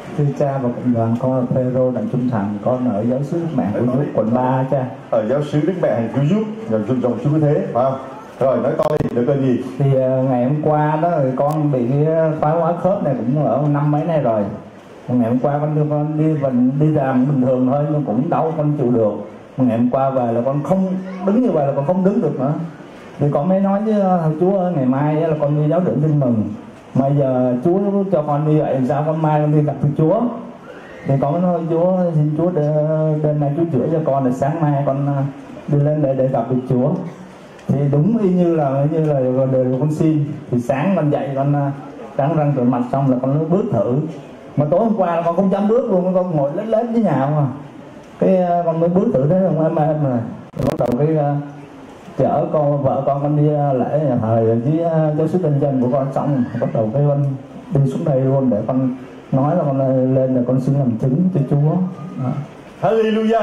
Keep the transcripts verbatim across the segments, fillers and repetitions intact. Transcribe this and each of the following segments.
Thưa cha và cộng đoàn, con là Phêrô Đặng Trung Thành, con ở giáo xứ Đức Mẹ Cứu Giúp quận ba cha. Ở giáo xứ Đức Mẹ Hành Cứu Giúp, dòng dòng chú thế, phải không? Rồi nói con đi, được cái gì? Thì uh, ngày hôm qua đó thì con bị cái thoái hóa khớp này cũng ở năm mấy nay rồi. Ngày hôm qua con đưa con đi mình đi làm bình thường thôi nhưng cũng đau, con chịu được. Ngày hôm qua về là con không đứng như vậy là con không đứng được nữa. Thì con mới nói với Chúa ơi, ngày mai là con đi giáo dưỡng tin mừng. Mà giờ Chúa cho con đi vậy sao con mai con đi gặp Chúa. Thì con nói Chúa xin Chúa đêm nay Chúa chữa cho con để sáng mai con đi lên để để gặp được Chúa. Thì đúng y như là như là đời con xin. Thì sáng con dậy con đánh răng rửa mặt xong là con nó bước thử. Mà tối hôm qua con không dám bước luôn, con ngồi lết lết với nhà không à. Cái con mới bước thử thế không em em rồi. Bắt đầu cái chở con vợ con con đi lễ nhà thờ với giáo xứ Tân Dân của con xong, bắt đầu cái con đi xuống đây luôn để con nói là con lên để con xin làm chứng cho Chúa. Đó. Hallelujah.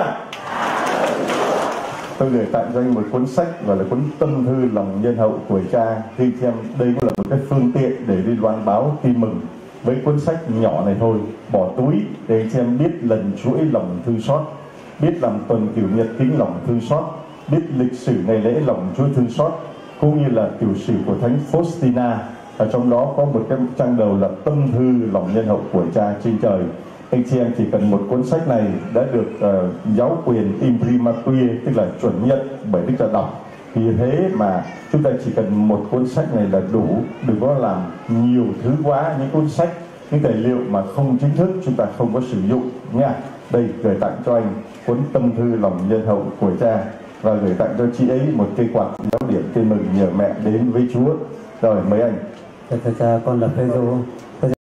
Tôi gửi tặng cho anh một cuốn sách gọi là cuốn Tâm Thư Lòng Nhân Hậu của Cha. Khi xem đây cũng là một cái phương tiện để đi loan báo tin mừng. Với cuốn sách nhỏ này thôi, bỏ túi để anh xem biết lần chuỗi lòng thương xót, biết làm tuần kiểu nhật kính lòng thương xót, biết lịch sử ngày lễ lòng Chúa thương xót, cũng như là tiểu sử của Thánh Faustina. Ở trong đó có một cái trang đầu là Tâm Thư Lòng Nhân Hậu của Cha trên trời. Anh chị em chỉ cần một cuốn sách này đã được uh, giáo quyền imprimatur, tức là chuẩn nhận bởi Đức Cha đọc. Vì thế mà chúng ta chỉ cần một cuốn sách này là đủ, đừng có làm nhiều thứ quá, những cuốn sách, những tài liệu mà không chính thức chúng ta không có sử dụng nha. Đây gửi tặng cho anh cuốn Tâm Thư Lòng Nhân Hậu của Cha, và gửi tặng cho chị ấy một cây quạt giáo điểm tin mừng nhờ mẹ đến với Chúa. Rồi mấy anh. Thưa cha, con là Phêrô.